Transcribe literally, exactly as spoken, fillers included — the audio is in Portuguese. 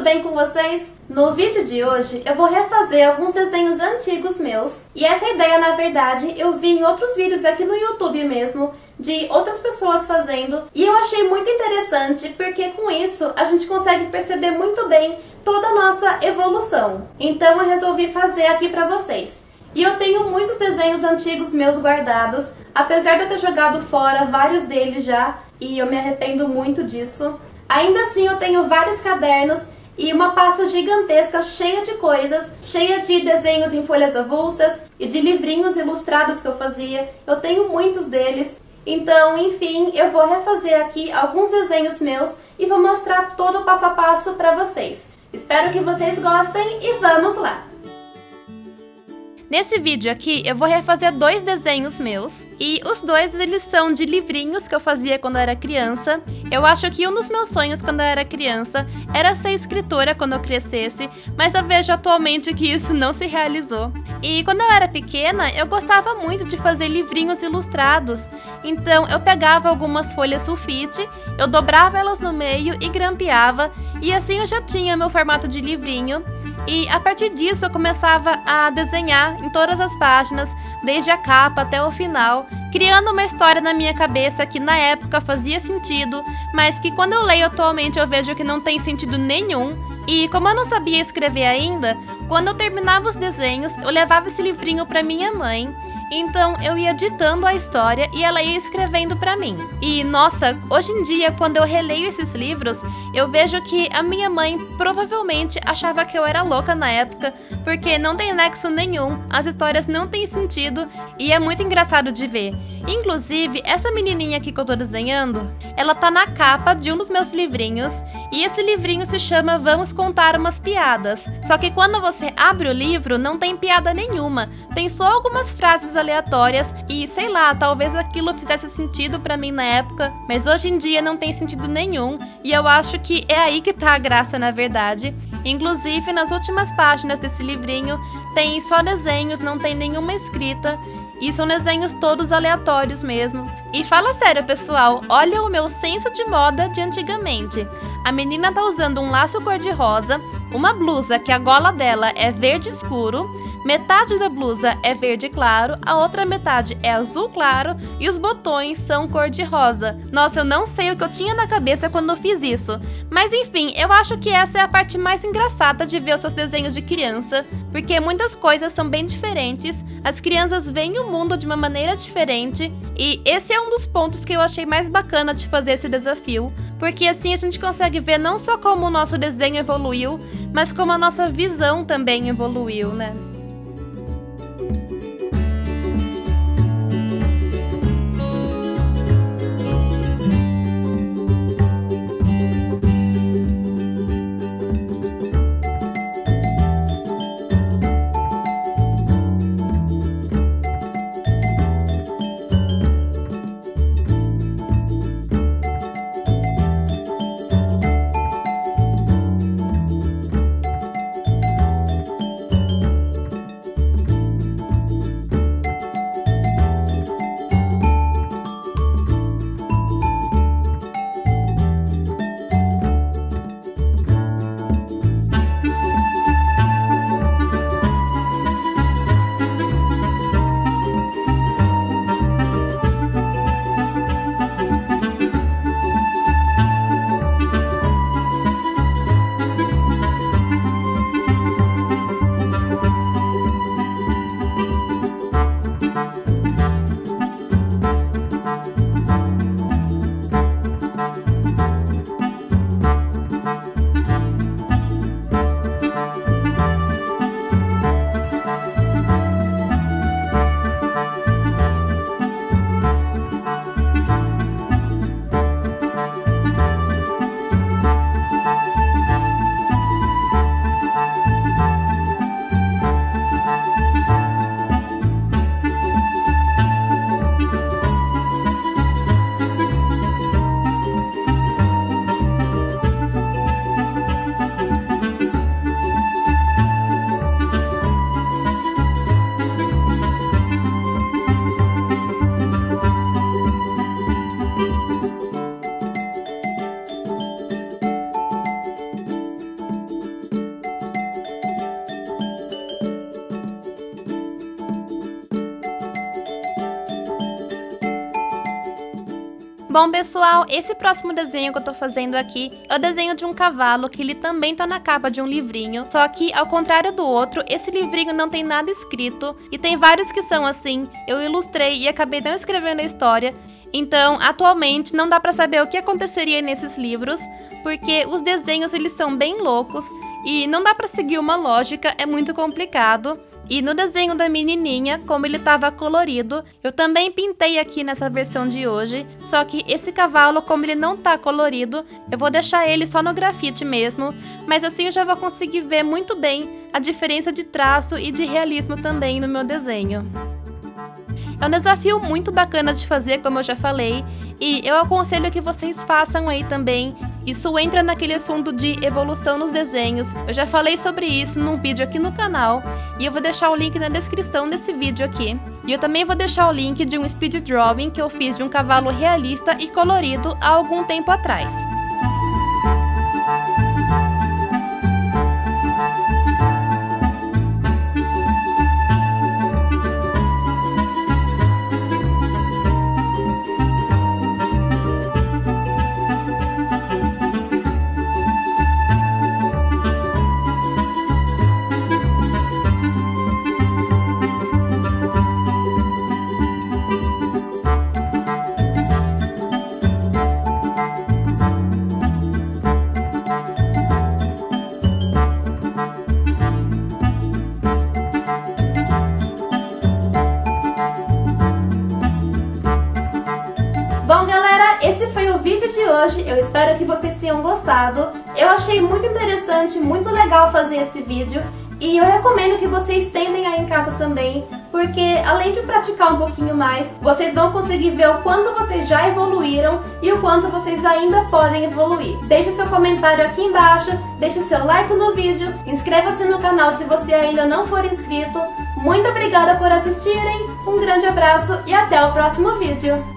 bem com vocês? No vídeo de hoje eu vou refazer alguns desenhos antigos meus. E essa ideia, na verdade, eu vi em outros vídeos aqui no YouTube mesmo, de outras pessoas fazendo. E eu achei muito interessante, porque com isso a gente consegue perceber muito bem toda a nossa evolução. Então eu resolvi fazer aqui pra vocês. E eu tenho muitos desenhos antigos meus guardados, apesar de eu ter jogado fora vários deles já, e eu me arrependo muito disso. Ainda assim eu tenho vários cadernos e uma pasta gigantesca cheia de coisas, cheia de desenhos em folhas avulsas e de livrinhos ilustrados que eu fazia. Eu tenho muitos deles. Então, enfim, eu vou refazer aqui alguns desenhos meus e vou mostrar todo o passo a passo pra vocês. Espero que vocês gostem e vamos lá! Nesse vídeo aqui eu vou refazer dois desenhos meus, e os dois eles são de livrinhos que eu fazia quando eu era criança. Eu acho que um dos meus sonhos quando eu era criança era ser escritora quando eu crescesse, mas eu vejo atualmente que isso não se realizou. E quando eu era pequena eu gostava muito de fazer livrinhos ilustrados, então eu pegava algumas folhas sulfite, eu dobrava elas no meio e grampeava, e assim eu já tinha meu formato de livrinho. E a partir disso eu começava a desenhar em todas as páginas, desde a capa até o final, criando uma história na minha cabeça que na época fazia sentido, mas que quando eu leio atualmente eu vejo que não tem sentido nenhum. E como eu não sabia escrever ainda, quando eu terminava os desenhos eu levava esse livrinho para minha mãe. Então eu ia ditando a história e ela ia escrevendo pra mim. E nossa, hoje em dia quando eu releio esses livros, eu vejo que a minha mãe provavelmente achava que eu era louca na época, porque não tem nexo nenhum, as histórias não têm sentido e é muito engraçado de ver. Inclusive, essa menininha aqui que eu tô desenhando, ela tá na capa de um dos meus livrinhos, e esse livrinho se chama Vamos Contar Umas Piadas. Só que quando você abre o livro, não tem piada nenhuma, tem só algumas frases aleatórias e sei lá, talvez aquilo fizesse sentido pra mim na época, mas hoje em dia não tem sentido nenhum, e eu acho que é aí que tá a graça, na verdade. Inclusive, nas últimas páginas desse livrinho tem só desenhos, não tem nenhuma escrita, e são desenhos todos aleatórios mesmo. E fala sério, pessoal, olha o meu senso de moda de antigamente. A menina tá usando um laço cor-de-rosa, uma blusa que a gola dela é verde escuro, metade da blusa é verde claro, a outra metade é azul claro e os botões são cor-de-rosa. Nossa, eu não sei o que eu tinha na cabeça quando eu fiz isso. Mas enfim, eu acho que essa é a parte mais engraçada de ver os seus desenhos de criança, porque muitas coisas são bem diferentes, as crianças veem o mundo de uma maneira diferente, e esse é um dos pontos que eu achei mais bacana de fazer esse desafio, porque assim a gente consegue ver não só como o nosso desenho evoluiu, mas como a nossa visão também evoluiu, né? Bom, pessoal, esse próximo desenho que eu tô fazendo aqui é o desenho de um cavalo, que ele também tá na capa de um livrinho. Só que, ao contrário do outro, esse livrinho não tem nada escrito. E tem vários que são assim. Eu ilustrei e acabei não escrevendo a história. Então, atualmente, não dá pra saber o que aconteceria nesses livros, porque os desenhos, eles são bem loucos. E não dá pra seguir uma lógica, é muito complicado. E no desenho da menininha, como ele estava colorido, eu também pintei aqui nessa versão de hoje. Só que esse cavalo, como ele não tá colorido, eu vou deixar ele só no grafite mesmo. Mas assim eu já vou conseguir ver muito bem a diferença de traço e de realismo também no meu desenho. É um desafio muito bacana de fazer, como eu já falei, e eu aconselho que vocês façam aí também. Isso entra naquele assunto de evolução nos desenhos. Eu já falei sobre isso num vídeo aqui no canal, e eu vou deixar o link na descrição desse vídeo aqui. E eu também vou deixar o link de um speed drawing que eu fiz de um cavalo realista e colorido há algum tempo atrás. Bom, galera, esse foi o vídeo de hoje. Eu espero que vocês tenham gostado. Eu achei muito interessante, muito legal fazer esse vídeo. E eu recomendo que vocês tentem aí em casa também, porque além de praticar um pouquinho mais, vocês vão conseguir ver o quanto vocês já evoluíram e o quanto vocês ainda podem evoluir. Deixe seu comentário aqui embaixo, deixe seu like no vídeo, inscreva-se no canal se você ainda não for inscrito. Muito obrigada por assistirem, um grande abraço e até o próximo vídeo!